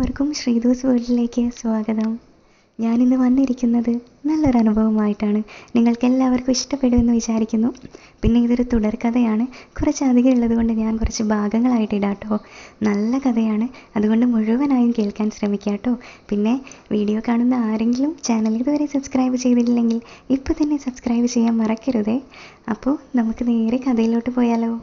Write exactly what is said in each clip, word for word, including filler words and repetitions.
എല്ലാവർക്കും ശ്രീധൂസ് വേൾഡിലേക്ക് സ്വാഗതം. ഞാനിന്ന് വന്നിരിക്കുന്നത് നല്ലൊരു അനുഭവമായിട്ടാണ്. നിങ്ങൾക്ക് എല്ലാവർക്കും ഇഷ്ടപ്പെടുമെന്ന് വിചാരിക്കുന്നു. പിന്നെ ഇതൊരു തുടർക്കഥയാണ്. കുറച്ചധികം ഉള്ളതുകൊണ്ട് ഞാൻ കുറച്ച് ഭാഗങ്ങളായിട്ട് ഇടാം കേട്ടോ. നല്ല കഥയാണ്, അതുകൊണ്ട് മുഴുവനായും കേൾക്കാൻ ശ്രമിക്കാം കേട്ടോ. പിന്നെ വീഡിയോ കാണുന്ന ആരെങ്കിലും ചാനൽ ഇതുവരെ സബ്സ്ക്രൈബ് ചെയ്തിട്ടില്ലെങ്കിൽ ഇപ്പോൾ തന്നെ സബ്സ്ക്രൈബ് ചെയ്യാൻ മറക്കരുതേ. അപ്പോൾ നമുക്ക് നേരെ കഥയിലോട്ട് പോയാലോ.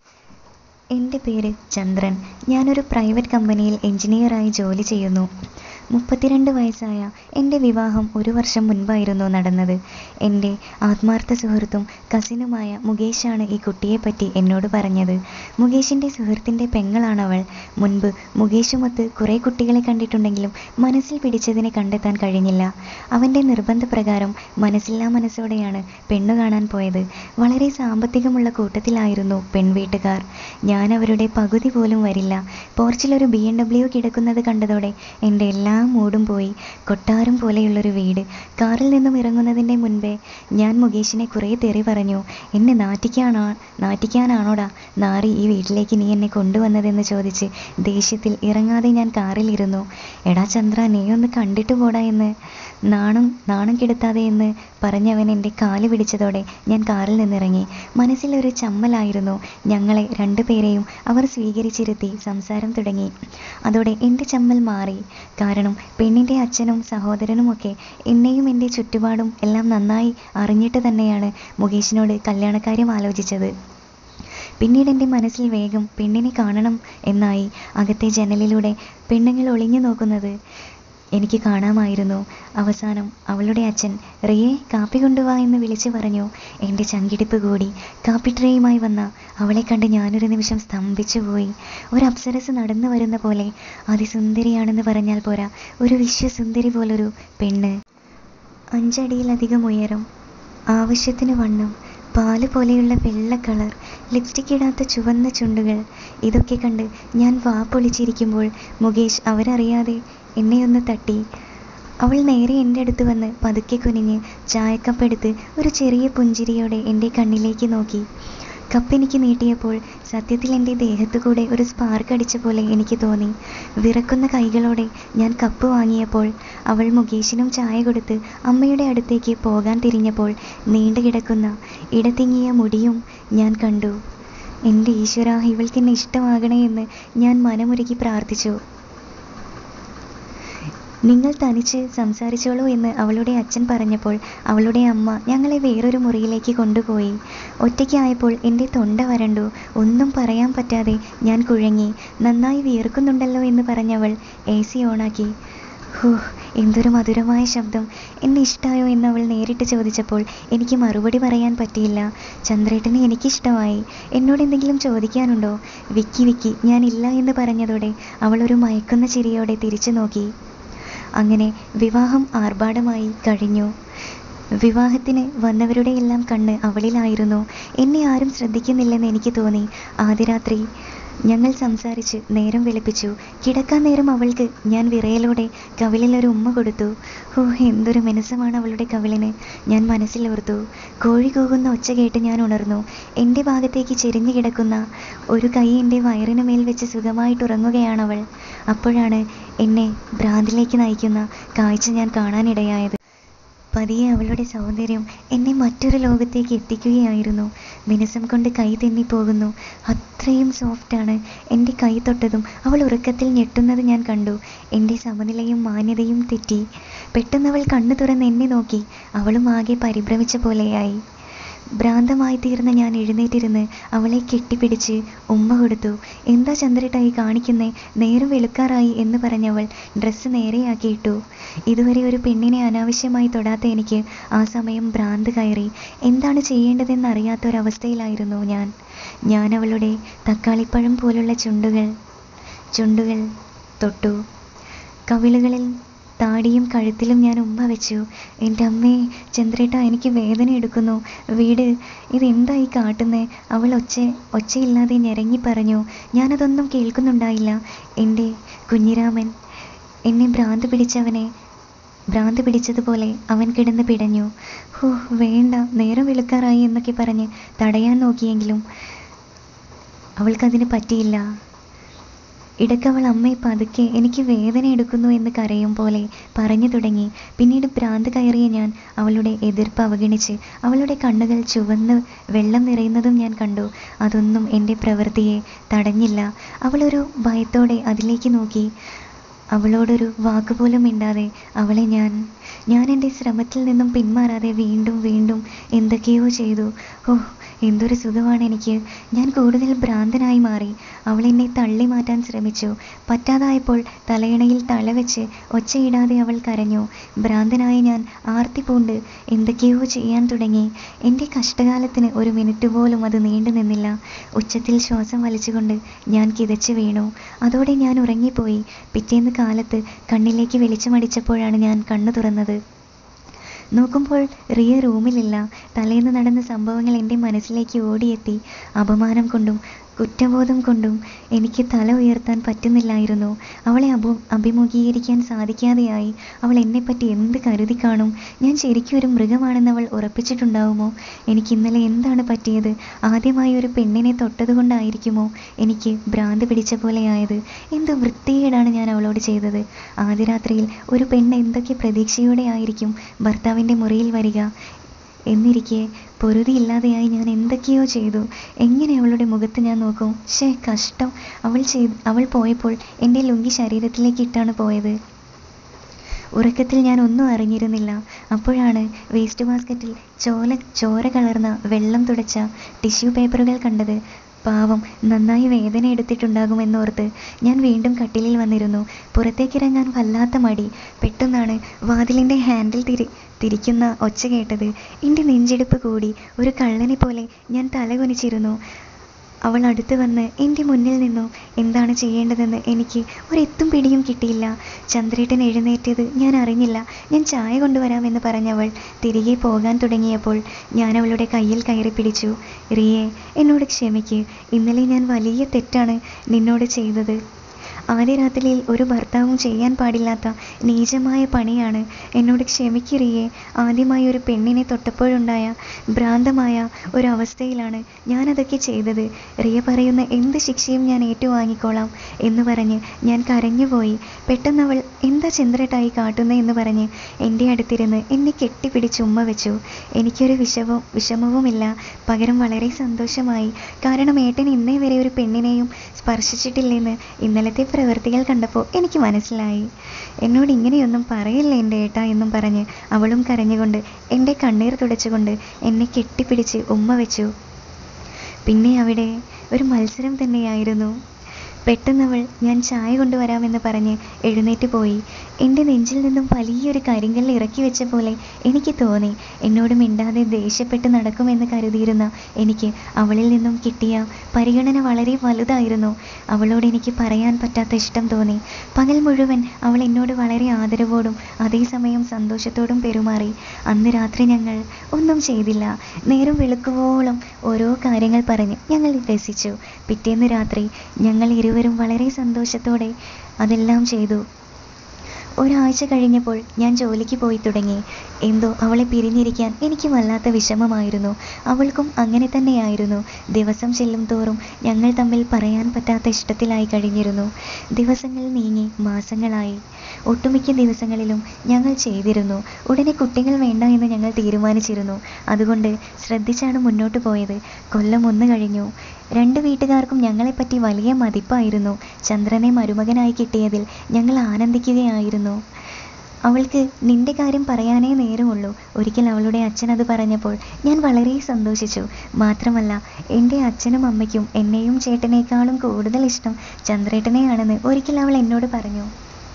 എൻ്റെ പേര് ചന്ദ്രൻ. ഞാനൊരു പ്രൈവറ്റ് കമ്പനിയിൽ എഞ്ചിനീയറായി ജോലി ചെയ്യുന്നു. മുപ്പത്തിരണ്ട് വയസ്സായ എൻ്റെ വിവാഹം ഒരു വർഷം മുൻപായിരുന്നു നടന്നത്. എൻ്റെ ആത്മാർത്ഥ സുഹൃത്തും കസിനുമായ മുകേഷാണ് ഈ കുട്ടിയെപ്പറ്റി എന്നോട് പറഞ്ഞത്. മുകേഷിൻ്റെ സുഹൃത്തിൻ്റെ പെങ്ങളാണവൾ. മുൻപ് മുകേഷുമൊത്ത് കുറേ കുട്ടികളെ കണ്ടിട്ടുണ്ടെങ്കിലും മനസ്സിൽ പിടിച്ചതിനെ കണ്ടെത്താൻ കഴിഞ്ഞില്ല. അവൻ്റെ നിർബന്ധപ്രകാരം മനസ്സില്ലാ മനസ്സോടെയാണ് പെണ്ണു കാണാൻ പോയത്. വളരെ സാമ്പത്തികമുള്ള കൂട്ടത്തിലായിരുന്നു പെൺവീട്ടുകാർ. ഞാൻ അവരുടെ പകുതി പോലും വരില്ല. പോർച്ചിലൊരു ബി എം ഡബ്ല്യു കിടക്കുന്നത് കണ്ടതോടെ എൻ്റെ എല്ലാ മൂടും പോയി. കൊട്ടാരം പോലെയുള്ളൊരു വീട്. കാറിൽ നിന്നും ഇറങ്ങുന്നതിൻ്റെ മുൻപേ ഞാൻ മുകേഷിനെ കുറേ തെറി പറഞ്ഞു. എന്നെ നാറ്റിക്കാനാ നാറ്റിക്കാനാണോടാ നാറി ഈ വീട്ടിലേക്ക് നീ എന്നെ കൊണ്ടുവന്നതെന്ന് ചോദിച്ച് ദേഷ്യത്തിൽ ഇറങ്ങാതെ ഞാൻ കാറിലിരുന്നു. എടാ ചന്ദ്ര, നീ ഒന്ന് കണ്ടിട്ട് പോടാ എന്ന് നാണം നാണം കെടുത്താതെ എന്ന് പറഞ്ഞവൻ എൻ്റെ കാല് പിടിച്ചതോടെ ഞാൻ കാറിൽ നിന്നിറങ്ങി. മനസ്സിലൊരു ചമ്മലായിരുന്നു. ഞങ്ങളെ രണ്ടുപേരെയും അവർ സ്വീകരിച്ചിരുത്തി സംസാരം തുടങ്ങി. അതോടെ എൻ്റെ ചമ്മൽ മാറി. കാരണം പെണ്ണിൻ്റെ അച്ഛനും സഹോദരനുമൊക്കെ എന്നെയും എൻ്റെ ചുറ്റുപാടും എല്ലാം നന്നായി അറിഞ്ഞിട്ട് തന്നെയാണ് മുകേഷിനോട് കല്യാണക്കാര്യം ആലോചിച്ചത്. പിന്നീട് എൻ്റെ മനസ്സിൽ വേഗം പെണ്ണിനെ കാണണം എന്നായി. അകത്തെ ജനലിലൂടെ പെണ്ണുങ്ങൾ ഒളിഞ്ഞു നോക്കുന്നത് എനിക്ക് കാണാമായിരുന്നു. അവസാനം അവളുടെ അച്ഛൻ റിയെ കാപ്പി കൊണ്ടുവാ എന്ന് വിളിച്ചു പറഞ്ഞു. എൻ്റെ ചങ്കിടിപ്പ് കൂടി. കാപ്പി ട്രേയുമായി വന്ന അവളെ കണ്ട് ഞാനൊരു നിമിഷം സ്തംഭിച്ചു പോയി. ഒരു അപ്സരസ് നടന്നു വരുന്ന പോലെ. അതിസുന്ദരിയാണെന്ന് പറഞ്ഞാൽ പോരാ, ഒരു വിശ്വസുന്ദരി പോലൊരു പെണ്ണ്. അഞ്ചടിയിലധികം ഉയരം, ആവശ്യത്തിന് വണ്ണം, പാല് പോലെയുള്ള വെള്ള കളർ, ലിപ്സ്റ്റിക് ഇടാത്ത ചുവന്ന ചുണ്ടുകൾ. ഇതൊക്കെ കണ്ട് ഞാൻ വാ പൊളിച്ചിരിക്കുമ്പോൾ മുകേഷ് അവരറിയാതെ എന്നെയൊന്ന് തട്ടി. അവൾ നേരെ എൻ്റെ അടുത്ത് വന്ന് പതുക്കെ കുനിഞ്ഞ് ചായക്കപ്പെടുത്ത് ഒരു ചെറിയ പുഞ്ചിരിയോടെ എൻ്റെ കണ്ണിലേക്ക് നോക്കി. കപ്പെനിക്ക് നീട്ടിയപ്പോൾ സത്യത്തിൽ എൻ്റെ ദേഹത്തു കൂടെ ഒരു സ്പാർക്ക് അടിച്ച പോലെ എനിക്ക് തോന്നി. വിറക്കുന്ന കൈകളോടെ ഞാൻ കപ്പ് വാങ്ങിയപ്പോൾ അവൾ മുകേഷിനും ചായ കൊടുത്ത് അമ്മയുടെ അടുത്തേക്ക് പോകാൻ തിരിഞ്ഞപ്പോൾ നീണ്ടു കിടക്കുന്ന ഇടതിങ്ങിയ മുടിയും ഞാൻ കണ്ടു. എൻ്റെ ഈശ്വര, ഇവൾക്കെന്നെ ഇഷ്ടമാകണേ എന്ന് ഞാൻ മനമുരുകി പ്രാർത്ഥിച്ചു. നിങ്ങൾ തനിച്ച് സംസാരിച്ചോളൂ എന്ന് അവളുടെ അച്ഛൻ പറഞ്ഞപ്പോൾ അവളുടെ അമ്മ ഞങ്ങളെ വേറൊരു മുറിയിലേക്ക് കൊണ്ടുപോയി. ഒറ്റയ്ക്കായപ്പോൾ എൻ്റെ തൊണ്ട വരണ്ടു. ഒന്നും പറയാൻ പറ്റാതെ ഞാൻ കുഴങ്ങി. നന്നായി വിയർക്കുന്നുണ്ടല്ലോ എന്ന് പറഞ്ഞവൾ എ സി ഓണാക്കി. ഹോ, എന്തൊരു മധുരമായ ശബ്ദം. എന്നെ ഇഷ്ടമായോ എന്ന് അവൾ നേരിട്ട് ചോദിച്ചപ്പോൾ എനിക്ക് മറുപടി പറയാൻ പറ്റിയില്ല. ചന്ദ്രേട്ടനെ എനിക്കിഷ്ടമായി. എന്നോട് എന്തെങ്കിലും ചോദിക്കാനുണ്ടോ? വിക്കി വിക്കി ഞാൻ ഇല്ല എന്ന് പറഞ്ഞതോടെ അവൾ ഒരു മയക്കുന്ന ചിരിയോടെ തിരിച്ചു നോക്കി. അങ്ങനെ വിവാഹം ആർഭാടമായി കഴിഞ്ഞു. വിവാഹത്തിന് വന്നവരുടെ എല്ലാം കണ്ണ് അവളിലായിരുന്നു. എന്നെ ആരും ശ്രദ്ധിക്കുന്നില്ലെന്ന് എനിക്ക് തോന്നി. ആദ്യ രാത്രി ഞങ്ങൾ സംസാരിച്ച് നേരം വെളുപ്പിച്ചു. കിടക്കാൻ നേരം അവൾക്ക് ഞാൻ വിറയലോടെ കവിളിലൊരു ഉമ്മ കൊടുത്തു. ഓ, എന്തൊരു മിനുസമാണ് അവളുടെ കവിളിന്. ഞാൻ മനസ്സിലോർത്തു. കോഴി കൂകുന്ന ഒച്ച കേട്ട് ഞാൻ ഉണർന്നു. എൻ്റെ ഭാഗത്തേക്ക് ചെരിഞ്ഞു കിടക്കുന്ന ഒരു കൈ എൻ്റെ വയറിന് മേൽ വെച്ച് സുഖമായിട്ടുറങ്ങുകയാണവൾ. അപ്പോഴാണ് എന്നെ ഭ്രാന്തിലേക്ക് നയിക്കുന്ന കാഴ്ച ഞാൻ കാണാനിടയായത്. പതിയെ അവളുടെ സൗന്ദര്യം എന്നെ മറ്റൊരു ലോകത്തേക്ക് എത്തിക്കുകയായിരുന്നു. മിനുസം കൊണ്ട് കൈ തെന്നിപ്പോകുന്നു. അത്രയും സോഫ്റ്റാണ്. എൻ്റെ കൈ തൊട്ടതും അവൾ ഉറക്കത്തിൽ ഞെട്ടുന്നത് ഞാൻ കണ്ടു. എൻ്റെ സമനിലയും മാന്യതയും തെറ്റി. പെട്ടെന്നവൾ കണ്ണു തുറന്ന് എന്നെ നോക്കി. അവളും ആകെ പരിഭ്രമിച്ച പോലെയായി. ഭ്രാന്തമായി തീർന്ന ഞാൻ എഴുന്നേറ്റിരുന്ന് അവളെ കെട്ടിപ്പിടിച്ച് ഉമ്മ കൊടുത്തു. എന്താ ചന്ദ്രേട്ടായി കാണിക്കുന്നേ? നേരം വെളുക്കാറായി എന്ന് പറഞ്ഞവൾ ഡ്രസ്സ് നേരെയാക്കിയിട്ടു. ഇതുവരെ ഒരു പെണ്ണിനെ അനാവശ്യമായി തൊടാത്ത എനിക്ക് ആ സമയം ഭ്രാന്ത് കയറി. എന്താണ് ചെയ്യേണ്ടതെന്നറിയാത്തൊരവസ്ഥയിലായിരുന്നു ഞാൻ. ഞാൻ അവളുടെ തക്കാളിപ്പഴം പോലുള്ള ചുണ്ടുകൾ ചുണ്ടുകൾ തൊട്ടു. കവിളുകളിൽ താടിയും കഴുത്തിലും ഞാൻ ഉമ്മ വെച്ചു. എൻ്റെ അമ്മേ, ചന്ദ്രേട്ടാ, എനിക്ക് വേദന എടുക്കുന്നു. വീട് ഇതെന്തായി കാട്ടുന്നേ? അവൾ ഒച്ച ഒച്ചയില്ലാതെ ഞെരങ്ങി പറഞ്ഞു. ഞാനതൊന്നും കേൾക്കുന്നുണ്ടായില്ല. എൻ്റെ കുഞ്ഞിരാമൻ. എന്നെ ഭ്രാന്ത് പിടിച്ചവനെ ഭ്രാന്ത് പിടിച്ചതുപോലെ അവൻ കിടന്ന് പിടഞ്ഞു. ഹോ, വേണ്ട, നേരം വെളുക്കാറായി എന്നൊക്കെ പറഞ്ഞ് തടയാൻ നോക്കിയെങ്കിലും അവൾക്കതിന് പറ്റിയില്ല. ഇടയ്ക്ക് അവൾ അമ്മയെ പതുക്കെ എനിക്ക് വേദന എടുക്കുന്നു എന്ന് കരയും പോലെ പറഞ്ഞു തുടങ്ങി. പിന്നീട് ഭ്രാന്ത് കയറിയ ഞാൻ അവളുടെ എതിർപ്പ് അവഗണിച്ച് അവളുടെ കണ്ണുകൾ ചുവന്ന് വെള്ളം നിറയുന്നതും ഞാൻ കണ്ടു. അതൊന്നും എൻ്റെ പ്രവൃത്തിയെ തടഞ്ഞില്ല. അവളൊരു ഭയത്തോടെ അതിലേക്ക് നോക്കി. അവളോടൊരു വാക്കുപോലും മിണ്ടാതെ അവളെ ഞാൻ ഞാൻ എൻ്റെ ശ്രമത്തിൽ നിന്നും പിന്മാറാതെ വീണ്ടും വീണ്ടും എന്തൊക്കെയോ ചെയ്തു. ഓ, എന്തൊരു സുഖമാണ് എനിക്ക്. ഞാൻ കൂടുതൽ ഭ്രാന്തനായി മാറി. അവൾ എന്നെ തള്ളി മാറ്റാൻ ശ്രമിച്ചു. പറ്റാതായപ്പോൾ തലയിണയിൽ തലവെച്ച് ഒച്ചയിടാതെ അവൾ കരഞ്ഞു. ഭ്രാന്തനായ ഞാൻ ആർത്തി പൂണ്ട് എന്തൊക്കെയോ ചെയ്യാൻ തുടങ്ങി. എൻ്റെ കഷ്ടകാലത്തിന് ഒരു മിനിറ്റ് പോലും അത് നീണ്ടു നിന്നില്ല. ഉച്ചത്തിൽ ശ്വാസം വലിച്ചുകൊണ്ട് ഞാൻ കിതച്ചു വീണു. അതോടെ ഞാൻ ഉറങ്ങിപ്പോയി. പിറ്റേന്ന് കാലത്ത് കണ്ണിലേക്ക് വെളിച്ചമടിച്ചപ്പോഴാണ് ഞാൻ കണ്ണു തുറന്നത്. നോക്കുമ്പോൾ റിയ റൂമിലില്ല. തലേന്ന് നടന്ന സംഭവങ്ങൾ എൻ്റെ മനസ്സിലേക്ക് ഓടിയെത്തി. അപമാനം കൊണ്ടും കുറ്റബോധം കൊണ്ടും എനിക്ക് തല ഉയർത്താൻ പറ്റുന്നില്ലായിരുന്നു. അവളെ അഭു അഭിമുഖീകരിക്കാൻ സാധിക്കാതെയായി. അവൾ എന്നെപ്പറ്റി എന്ത് കരുതി കാണും? ഞാൻ ശരിക്കും ഒരു മൃഗമാണെന്ന് അവൾ ഉറപ്പിച്ചിട്ടുണ്ടാവുമോ? എനിക്ക് ഇന്നലെ എന്താണ് പറ്റിയത്? ആദ്യമായി ഒരു പെണ്ണിനെ തൊട്ടതുകൊണ്ടായിരിക്കുമോ എനിക്ക് ഭ്രാന്ത് പിടിച്ച പോലെയായത്? എന്ത് വൃത്തികേടാണ് ഞാൻ അവളോട് ചെയ്തത്? ആദ്യ രാത്രിയിൽ ഒരു പെണ്ണ് എന്തൊക്കെ പ്രതീക്ഷയോടെ ആയിരിക്കും ഭർത്താവിൻ്റെ മുറിയിൽ വരിക? എന്നിരിക്കെ പൊറുതിയില്ലാതെയായി ഞാൻ എന്തൊക്കെയോ ചെയ്തു. എങ്ങനെ അവളുടെ മുഖത്ത് ഞാൻ നോക്കും? ശേ, കഷ്ടം. അവൾ ചെയ്ത് അവൾ പോയപ്പോൾ എൻ്റെ ലുങ്കി ശരീരത്തിലേക്ക് ഇട്ടാണ് പോയത്. ഉറക്കത്തിൽ ഞാൻ ഒന്നും അറിഞ്ഞിരുന്നില്ല. അപ്പോഴാണ് വേസ്റ്റ് ബാസ്ക്കറ്റിൽ ചോല ചോര കലർന്ന വെള്ളം തുടച്ച ടിഷ്യൂ പേപ്പറുകൾ കണ്ടത്. പാവം, നന്നായി വേദന എടുത്തിട്ടുണ്ടാകുമെന്നോർത്ത് ഞാൻ വീണ്ടും കട്ടിലിൽ വന്നിരുന്നു. പുറത്തേക്കിറങ്ങാൻ വല്ലാത്ത മടി. പെട്ടെന്നാണ് വാതിലിൻ്റെ ഹാൻഡിൽ തിരി തിരിക്കുന്ന ഒച്ച കേട്ടത്. എൻ്റെ നെഞ്ചിടിപ്പ് കൂടി. ഒരു കള്ളനെ പോലെ ഞാൻ തലകുനിച്ചിരുന്നു. അവൾ അടുത്ത് വന്ന് എൻ്റെ മുന്നിൽ നിന്നു. എന്താണ് ചെയ്യേണ്ടതെന്ന് എനിക്ക് ഒരെത്തും പിടിയും കിട്ടിയില്ല. ചന്ദ്രേട്ടൻ എഴുന്നേറ്റത് ഞാൻ അറിഞ്ഞില്ല. ഞാൻ ചായ കൊണ്ടുവരാമെന്ന് പറഞ്ഞവൾ തിരികെ പോകാൻ തുടങ്ങിയപ്പോൾ ഞാൻ അവളുടെ കയ്യിൽ കയറി പിടിച്ചു. റിയേ, എന്നോട് ക്ഷമിക്ക്. ഇന്നലെ ഞാൻ വലിയ തെറ്റാണ് നിന്നോട് ചെയ്തത്. ആദ്യ രാത്രിയിൽ ഒരു ഭർത്താവും ചെയ്യാൻ പാടില്ലാത്ത നീചമായ പണിയാണ്. എന്നോട് ക്ഷമിക്കിറിയേ. ആദ്യമായി ഒരു പെണ്ണിനെ തൊട്ടപ്പോഴുണ്ടായ ഭ്രാന്തമായ ഒരവസ്ഥയിലാണ് ഞാനതൊക്കെ ചെയ്തത്. റിയ പറയുന്ന എന്ത് ശിക്ഷയും ഞാൻ ഏറ്റുവാങ്ങിക്കോളാം എന്ന് പറഞ്ഞ് ഞാൻ കരഞ്ഞുപോയി. പെട്ടെന്നവൾ എന്താ ചന്ദ്രേട്ടായി കാട്ടുന്നത് എന്ന് പറഞ്ഞ് എൻ്റെ അടുത്തിരുന്ന് എന്നെ കെട്ടിപ്പിടിച്ച് ഉമ്മ വെച്ചു. എനിക്കൊരു വിഷമവും വിഷമവുമില്ല പകരം വളരെ സന്തോഷമായി. കാരണം ഏട്ടൻ ഇന്നേ വരെ ഒരു പെണ്ണിനെയും സ്പർശിച്ചിട്ടില്ലെന്ന് ഇന്നലത്തെ പ്രവൃത്തികൾ കണ്ടപ്പോൾ എനിക്ക് മനസ്സിലായി. എന്നോട് ഇങ്ങനെയൊന്നും പറയില്ല എൻ്റെ ഏട്ടാ എന്നും പറഞ്ഞ് അവളും കരഞ്ഞുകൊണ്ട് എൻ്റെ കണ്ണീർ തുടച്ചുകൊണ്ട് എന്നെ കെട്ടിപ്പിടിച്ച് ഉമ്മ വെച്ചു. പിന്നെ അവിടെ ഒരു മത്സരം തന്നെയായിരുന്നു. പെട്ടെന്നവൾ ഞാൻ ചായ കൊണ്ടുവരാമെന്ന് പറഞ്ഞ് എഴുന്നേറ്റ് പോയി. എൻ്റെ നെഞ്ചിൽ നിന്നും വലിയൊരു കരിങ്കല്ല് ഇറക്കി വെച്ച പോലെ എനിക്ക് തോന്നി. എന്നോട് മിണ്ടാതെ ദേഷ്യപ്പെട്ട് നടക്കുമെന്ന് കരുതിയിരുന്ന എനിക്ക് അവളിൽ നിന്നും കിട്ടിയ പരിഗണന വളരെ വലുതായിരുന്നു. അവളോട് എനിക്ക് പറയാൻ പറ്റാത്ത ഇഷ്ടം തോന്നി. പകൽ മുഴുവൻ അവൾ എന്നോട് വളരെ ആദരവോടും അതേസമയം സന്തോഷത്തോടും പെരുമാറി. അന്ന് രാത്രി ഞങ്ങൾ ഒന്നും ചെയ്തില്ല. നേരം വെളുക്കുവോളം ഓരോ കാര്യങ്ങൾ പറഞ്ഞ് ഞങ്ങൾ രസിച്ചു. പിറ്റേന്ന് രാത്രി ഞങ്ങൾ ഇരുവരും വളരെ സന്തോഷത്തോടെ അതെല്ലാം ചെയ്തു. ഒരാഴ്ച കഴിഞ്ഞപ്പോൾ ഞാൻ ജോലിക്ക് പോയി തുടങ്ങി. എന്തോ അവളെ പിരിഞ്ഞിരിക്കാൻ എനിക്ക് വല്ലാത്ത വിഷമമായിരുന്നു. അവൾക്കും അങ്ങനെ തന്നെയായിരുന്നു. ദിവസം ചെല്ലും തോറും ഞങ്ങൾ തമ്മിൽ പറയാൻ പറ്റാത്ത ഇഷ്ടത്തിലായി കഴിഞ്ഞിരുന്നു. ദിവസങ്ങൾ നീങ്ങി മാസങ്ങളായി. ഒട്ടുമിക്ക ദിവസങ്ങളിലും ഞങ്ങൾ ചെയ്തിരുന്നു. ഉടനെ കുട്ടികൾ വേണ്ട എന്ന് ഞങ്ങൾ തീരുമാനിച്ചിരുന്നു. അതുകൊണ്ട് ശ്രദ്ധിച്ചാണ് മുന്നോട്ട് പോയത്. കൊല്ലം ഒന്ന് കഴിഞ്ഞു. രണ്ട് വീട്ടുകാർക്കും ഞങ്ങളെപ്പറ്റി വലിയ മതിപ്പായിരുന്നു. ചന്ദ്രനെ മരുമകനായി കിട്ടിയതിൽ ഞങ്ങൾ ആനന്ദിക്കുകയായിരുന്നു. അവൾക്ക് നിന്റെ കാര്യം പറയാനേ നേരമുള്ളൂ. ഒരിക്കൽ അവളുടെ അച്ഛൻ അത് പറഞ്ഞപ്പോൾ ഞാൻ വളരെ സന്തോഷിച്ചു. മാത്രമല്ല എൻ്റെ അച്ഛനും അമ്മയ്ക്കും എന്നെയും ചേട്ടനേക്കാളും കൂടുതൽ ഇഷ്ടം ചന്ദ്രേട്ടനെയാണെന്ന് ഒരിക്കൽ അവൾ എന്നോട് പറഞ്ഞു.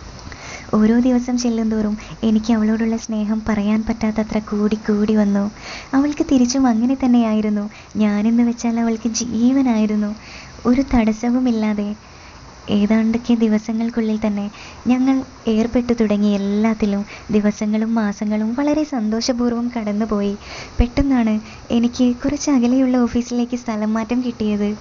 ഓരോ ദിവസം ചെല്ലുന്തോറും എനിക്ക് അവളോടുള്ള സ്നേഹം പറയാൻ പറ്റാത്തത്ര കൂടി കൂടി വന്നു. അവൾക്ക് തിരിച്ചും അങ്ങനെ തന്നെയായിരുന്നു. ഞാനെന്ന് വെച്ചാൽ അവൾക്ക് ജീവനായിരുന്നു. ഒരു തടസ്സവുമില്ലാതെ ഏതാണ്ടൊക്കെ ദിവസങ്ങൾക്കുള്ളിൽ തന്നെ ഞങ്ങൾ ഏർപ്പെട്ടു തുടങ്ങി. എല്ലാത്തിലും ദിവസങ്ങളും മാസങ്ങളും വളരെ സന്തോഷപൂർവ്വം കടന്നുപോയി. പെട്ടെന്നാണ് എനിക്ക് കുറച്ച് അകലെയുള്ള ഓഫീസിലേക്ക് സ്ഥലം മാറ്റം കിട്ടിയത്.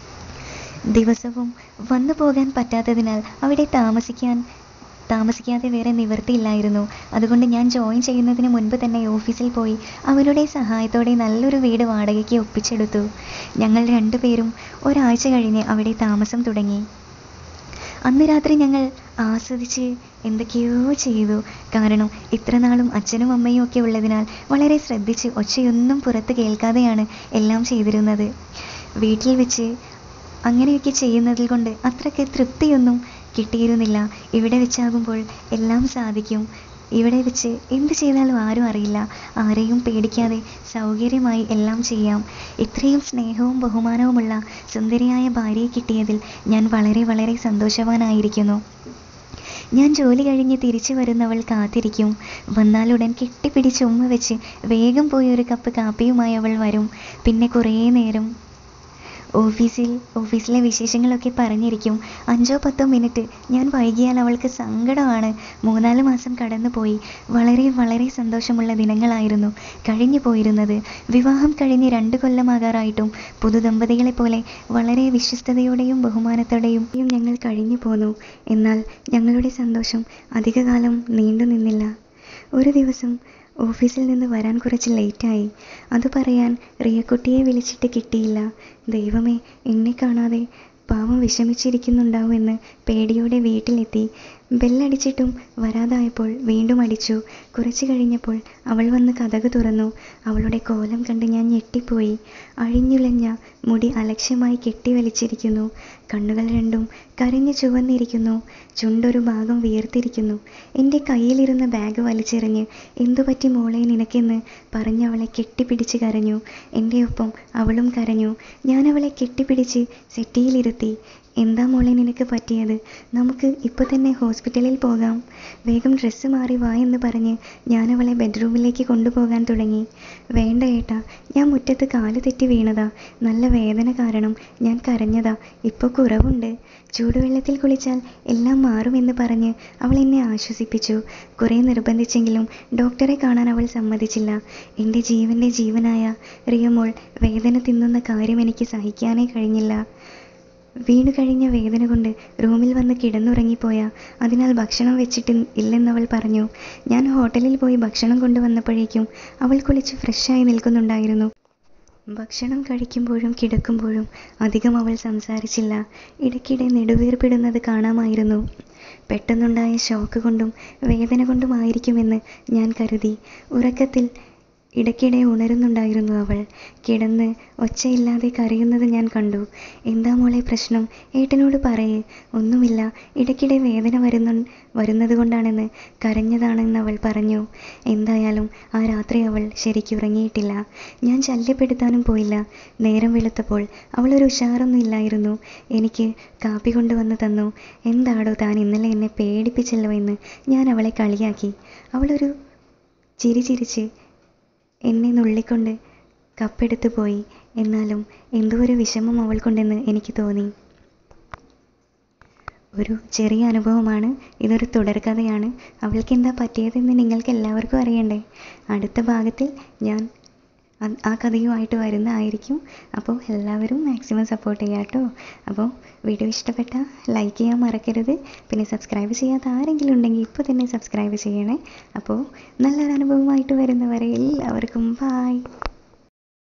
ദിവസവും വന്നു പോകാൻ പറ്റാത്തതിനാൽ അവിടെ താമസിക്കാൻ താമസിക്കാതെ വേറെ നിവൃത്തിയില്ലായിരുന്നു. അതുകൊണ്ട് ഞാൻ ജോയിൻ ചെയ്യുന്നതിന് മുൻപ് തന്നെ ഓഫീസിൽ പോയി അവരുടെ സഹായത്തോടെ നല്ലൊരു വീട് വാടകയ്ക്ക് ഒപ്പിച്ചെടുത്തു. ഞങ്ങൾ രണ്ടുപേരും ഒരാഴ്ച കഴിഞ്ഞ് അവിടെ താമസം തുടങ്ങി. അന്ന് രാത്രി ഞങ്ങൾ ആസ്വദിച്ച് എന്തൊക്കെയോ ചെയ്തു. കാരണം ഇത്ര നാളും അച്ഛനും അമ്മയും ഒക്കെ ഉള്ളതിനാൽ വളരെ ശ്രദ്ധിച്ച് ഒച്ചയൊന്നും പുറത്ത് കേൾക്കാതെയാണ് എല്ലാം ചെയ്തിരുന്നത്. വീട്ടിൽ വെച്ച് അങ്ങനെയൊക്കെ ചെയ്യുന്നതിൽ കൊണ്ട് അത്രയ്ക്ക് തൃപ്തിയൊന്നും കിട്ടിയിരുന്നില്ല. ഇവിടെ വെച്ചാകുമ്പോൾ എല്ലാം സാധിക്കും. ഇവിടെ വെച്ച് എന്ത് ചെയ്താലും ആരും അറിയില്ല. ആരെയും പേടിക്കാതെ സൗകര്യമായി എല്ലാം ചെയ്യാം. ഇത്രയും സ്നേഹവും ബഹുമാനവുമുള്ള സുന്ദരിയായ ഭാര്യയെ കിട്ടിയതിൽ ഞാൻ വളരെ വളരെ സന്തോഷവാനായിരിക്കുന്നു. ഞാൻ ജോലി കഴിഞ്ഞ് തിരിച്ചു വരുന്നവൾ കാത്തിരിക്കും. വന്നാലുടൻ കെട്ടിപ്പിടിച്ച് ഉമ്മ വെച്ച് വേഗം പോയി ഒരു കപ്പ് കാപ്പിയുമായി അവൾ വരും. പിന്നെ കുറേ നേരം ഓഫീസിൽ ഓഫീസിലെ വിശേഷങ്ങളൊക്കെ പറഞ്ഞിരിക്കും. അഞ്ചോ പത്തോ മിനിറ്റ് ഞാൻ വൈകിയാൽ അവൾക്ക് സങ്കടമാണ്. മൂന്നാല് മാസം കടന്നു പോയി. വളരെ വളരെ സന്തോഷമുള്ള ദിനങ്ങളായിരുന്നു കഴിഞ്ഞു പോയിരുന്നത്. വിവാഹം കഴിഞ്ഞ് രണ്ട് കൊല്ലമാകാറായിട്ടും പുതുദമ്പതികളെ പോലെ വളരെ വിശ്വസ്തയോടെയും ബഹുമാനത്തോടെയും ഞങ്ങൾ കഴിഞ്ഞു പോന്നു. എന്നാൽ ഞങ്ങളുടെ സന്തോഷം അധികകാലം നീണ്ടു നിന്നില്ല. ഒരു ദിവസം ഓഫീസിൽ നിന്ന് വരാൻ കുറച്ച് ലേറ്റായി. അത് പറയാൻ റിയക്കുട്ടിയെ വിളിച്ചിട്ട് കിട്ടിയില്ല. ദൈവമേ, എന്നെ കാണാതെ പാവം വിഷമിച്ചിരിക്കുന്നുണ്ടാവുമെന്ന് പേടിയോടെ വീട്ടിലെത്തി. ബെല്ലടിച്ചിട്ടും വരാതായപ്പോൾ വീണ്ടും അടിച്ചു. കുറച്ച് കഴിഞ്ഞപ്പോൾ അവൾ വന്ന് കതക് തുറന്നു. അവളുടെ കോലം കണ്ട് ഞാൻ ഞെട്ടിപ്പോയി. അഴിഞ്ഞുലഞ്ഞ മുടി അലക്ഷ്യമായി കെട്ടിവലിച്ചിരിക്കുന്നു. കണ്ണുകൾ രണ്ടും കരഞ്ഞു ചുവന്നിരിക്കുന്നു. ചുണ്ടൊരു ഭാഗം വീർത്തിരിക്കുന്നു. എൻ്റെ കയ്യിലിരുന്ന ബാഗ് വലിച്ചെറിഞ്ഞ് എന്തുപറ്റി മോളെ നിനക്കെന്ന് പറഞ്ഞവളെ കെട്ടിപ്പിടിച്ച് കരഞ്ഞു. എൻ്റെ ഒപ്പം അവളും കരഞ്ഞു. ഞാൻ അവളെ കെട്ടിപ്പിടിച്ച് സെറ്റിയിലിരുത്തി. എന്താ മോളെ നിനക്ക് പറ്റിയത്? നമുക്ക് ഇപ്പോൾ തന്നെ ഹോസ്പിറ്റലിൽ പോകാം. വേഗം ഡ്രസ്സ് മാറി വാ എന്ന് പറഞ്ഞ് ഞാൻ അവളെ ബെഡ്റൂമിലേക്ക് കൊണ്ടുപോകാൻ തുടങ്ങി. വേണ്ട ഏട്ടാ, ഞാൻ മുറ്റത്ത് കാല് തെറ്റി വീണതാ. നല്ല വേദന കാരണം ഞാൻ കരഞ്ഞതാ. ഇപ്പോൾ കുറവുണ്ട്. ചൂടുവെള്ളത്തിൽ കുളിച്ചാൽ എല്ലാം മാറുമെന്ന് പറഞ്ഞ് അവൾ എന്നെ ആശ്വസിപ്പിച്ചു. കുറേ നിർബന്ധിച്ചെങ്കിലും ഡോക്ടറെ കാണാൻ അവൾ സമ്മതിച്ചില്ല. എൻ്റെ ജീവൻ്റെ ജീവനായ റിയമോൾ വേദന തിന്നുന്ന കാര്യം എനിക്ക് സഹിക്കാനേ കഴിഞ്ഞില്ല. വീണു കഴിഞ്ഞ വേദന കൊണ്ട് റൂമിൽ വന്ന് കിടന്നുറങ്ങിപ്പോയ, അതിനാൽ ഭക്ഷണം വെച്ചിട്ട് ഇല്ലെന്നവൾ പറഞ്ഞു. ഞാൻ ഹോട്ടലിൽ പോയി ഭക്ഷണം കൊണ്ടുവന്നപ്പോഴേക്കും അവൾ കുളിച്ച് ഫ്രഷായി നിൽക്കുന്നുണ്ടായിരുന്നു. ഭക്ഷണം കഴിക്കുമ്പോഴും കിടക്കുമ്പോഴും അധികം അവൾ സംസാരിച്ചില്ല. ഇടയ്ക്കിടെ നെടുവീർപ്പിടുന്നത് കാണാമായിരുന്നു. പെട്ടെന്നുണ്ടായ ഷോക്ക് കൊണ്ടും വേദന കൊണ്ടുമായിരിക്കുമെന്ന് ഞാൻ കരുതി. ഉറക്കത്തിൽ ഇടയ്ക്കിടെ ഉണരുന്നുണ്ടായിരുന്നു അവൾ. കിടന്ന് ഒച്ചയില്ലാതെ കരയുന്നത് ഞാൻ കണ്ടു. എന്താ മോളെ പ്രശ്നം? ഏട്ടനോട് പറയേ. ഒന്നുമില്ല, ഇടയ്ക്കിടെ വേദന വരുന്നു വരുന്നത് കൊണ്ടാണെന്ന് കരഞ്ഞതാണെന്ന് അവൾ പറഞ്ഞു. എന്തായാലും ആ രാത്രി അവൾ ശരിക്കും ഉറങ്ങിയിട്ടില്ല. ഞാൻ ശല്യപ്പെടുത്താനും പോയില്ല. നേരം വെളുത്തപ്പോൾ അവളൊരു ഉഷാറൊന്നും ഇല്ലായിരുന്നു. എനിക്ക് കാപ്പി കൊണ്ടുവന്ന് തന്നു. എന്താടോ താൻ ഇന്നലെ എന്നെ പേടിപ്പിച്ചല്ലോ എന്ന് ഞാൻ അവളെ കളിയാക്കി. അവളൊരു ചിരി ചിരിച്ച് എന്നെ നുള്ളിക്കൊണ്ട് കപ്പെടുത്തു പോയി. എന്നാലും എന്തോ ഒരു വിഷമം അവൾക്കുണ്ടെന്ന് എനിക്ക് തോന്നി. ഒരു ചെറിയ അനുഭവമാണ്. ഇതൊരു തുടർക്കഥയാണ്. അവൾക്ക് എന്താ പറ്റിയതെന്ന് നിങ്ങൾക്ക് എല്ലാവർക്കും അറിയണ്ടേ? അടുത്ത ഭാഗത്തിൽ ഞാൻ ആ കഥയുമായിട്ട് വരുന്നതായിരിക്കും. അപ്പോൾ എല്ലാവരും മാക്സിമം സപ്പോർട്ട് ചെയ്യുക കേട്ടോ. അപ്പോൾ വീഡിയോ ഇഷ്ടപ്പെട്ടാൽ ലൈക്ക് ചെയ്യാൻ മറക്കരുത്. പിന്നെ സബ്സ്ക്രൈബ് ചെയ്യാത്ത ആരെങ്കിലും ഉണ്ടെങ്കിൽ ഇപ്പോൾ തന്നെ സബ്സ്ക്രൈബ് ചെയ്യണേ. അപ്പോൾ നല്ലൊരു അനുഭവമായിട്ട് വരുന്നവരെ എല്ലാവർക്കും ബായ്.